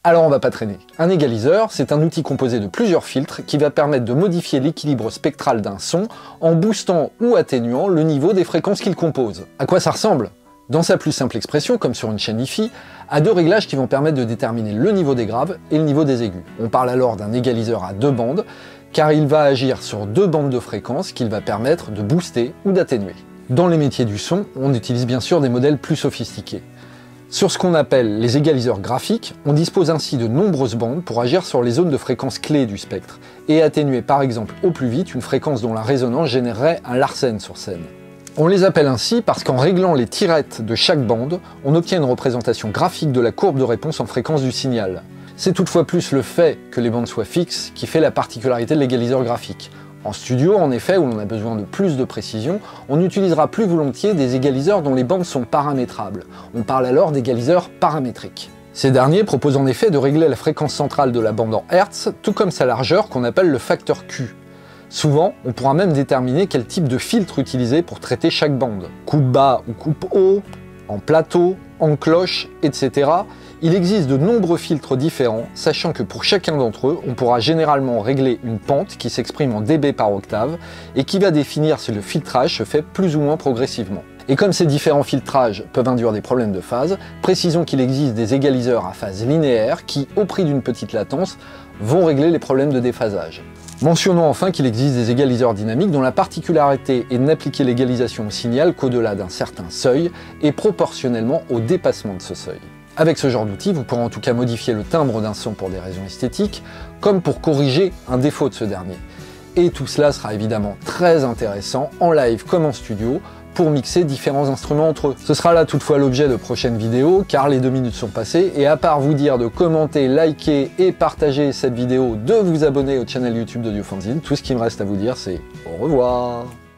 Alors on va pas traîner. Un égaliseur, c'est un outil composé de plusieurs filtres qui va permettre de modifier l'équilibre spectral d'un son en boostant ou atténuant le niveau des fréquences qu'il compose. À quoi ça ressemble? Dans sa plus simple expression, comme sur une chaîne hi-fi, à deux réglages qui vont permettre de déterminer le niveau des graves et le niveau des aigus. On parle alors d'un égaliseur à deux bandes, car il va agir sur deux bandes de fréquences qu'il va permettre de booster ou d'atténuer. Dans les métiers du son, on utilise bien sûr des modèles plus sophistiqués. Sur ce qu'on appelle les égaliseurs graphiques, on dispose ainsi de nombreuses bandes pour agir sur les zones de fréquences clés du spectre, et atténuer par exemple au plus vite une fréquence dont la résonance générerait un Larsen sur scène. On les appelle ainsi parce qu'en réglant les tirettes de chaque bande, on obtient une représentation graphique de la courbe de réponse en fréquence du signal. C'est toutefois plus le fait que les bandes soient fixes qui fait la particularité de l'égaliseur graphique. En studio, en effet, où l'on a besoin de plus de précision, on utilisera plus volontiers des égaliseurs dont les bandes sont paramétrables. On parle alors d'égaliseurs paramétriques. Ces derniers proposent en effet de régler la fréquence centrale de la bande en Hertz, tout comme sa largeur qu'on appelle le facteur Q. Souvent, on pourra même déterminer quel type de filtre utiliser pour traiter chaque bande. Coupe bas ou coupe haut, en plateau, en cloche, etc. Il existe de nombreux filtres différents, sachant que pour chacun d'entre eux, on pourra généralement régler une pente qui s'exprime en dB par octave et qui va définir si le filtrage se fait plus ou moins progressivement. Et comme ces différents filtrages peuvent induire des problèmes de phase, précisons qu'il existe des égaliseurs à phase linéaire qui, au prix d'une petite latence, vont régler les problèmes de déphasage. Mentionnons enfin qu'il existe des égaliseurs dynamiques dont la particularité est de n'appliquer l'égalisation au signal qu'au-delà d'un certain seuil et proportionnellement au dépassement de ce seuil. Avec ce genre d'outil, vous pourrez en tout cas modifier le timbre d'un son pour des raisons esthétiques, comme pour corriger un défaut de ce dernier. Et tout cela sera évidemment très intéressant en live comme en studio, pour mixer différents instruments entre eux. Ce sera là toutefois l'objet de prochaines vidéos, car les 2 minutes sont passées, et à part vous dire de commenter, liker et partager cette vidéo, de vous abonner au channel YouTube d'Audiofanzine, tout ce qui me reste à vous dire c'est au revoir.